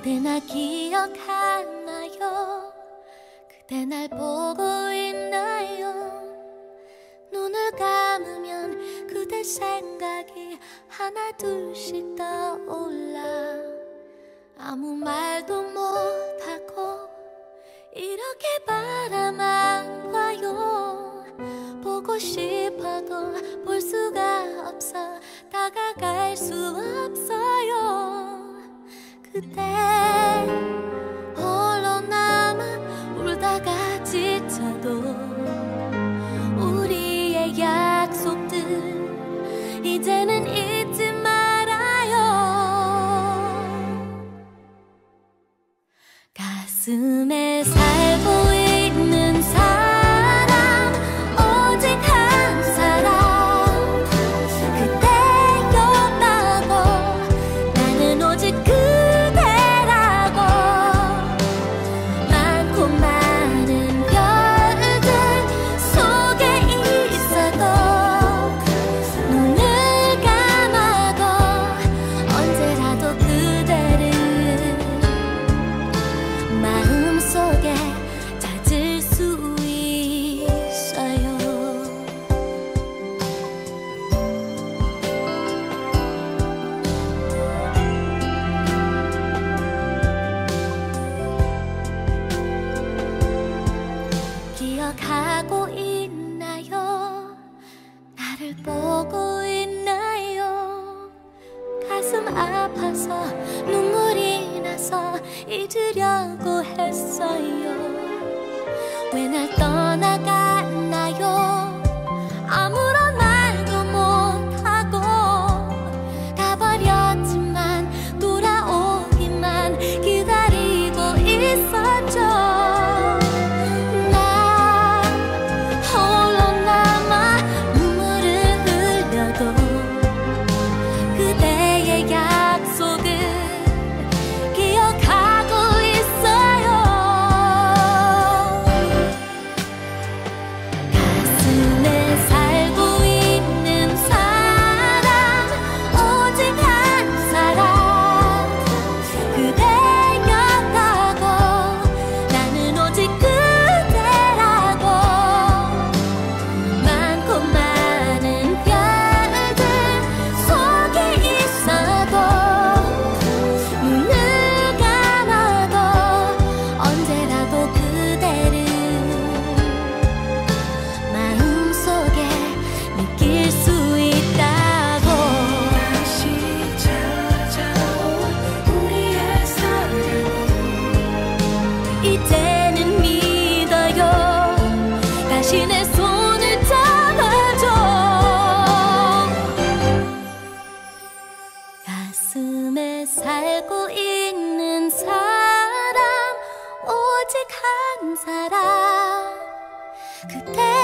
그대 날 기억하나요? 그대 날 보고 있나요? 눈을 감으면 그대 생각이 하나 둘씩 떠올라 아무 말도 못하고 이렇게 바라만 봐요. 보고 싶어도 볼 수가 없어 다가갈 수 없어요. 그대 홀로 남아 울다가 지쳐도 우리의 약속들 이제는 잊지 말아요. 가슴에 살고 있는 사람 오직 한 사람 그대였다고 나는 오직 그대라고 많고 많은 별들 속에 있어도 눈을 감아도 언제라도 그대를 마음속에 찾을 수 있어요. 기억하고 있나요? 나를 보고 있나요? 가슴 아파서 눈물이 나서 잊으려고 했어요. 왜 날 떠나갔나요? 아무런 말도 못하고 가버렸지만 돌아오기만 기다리고 있었죠. 나 홀로 남아 눈물을 흘려도 그대의 약속을 기억하고 있어요. 가슴에 살고 있는 사람 오직 한 사람 그대였다고 나는 오직 그대라고 많고 많은 별들 속에 있어도 눈을 감아도 언제라도 그대를 마음속에 느낄 수 있다고. 다시 찾아온 우리의 사랑 이제는 믿어요. 다시 내 손을 잡아줘. 가슴에 살고 있는 사람 오직 한 사람 그대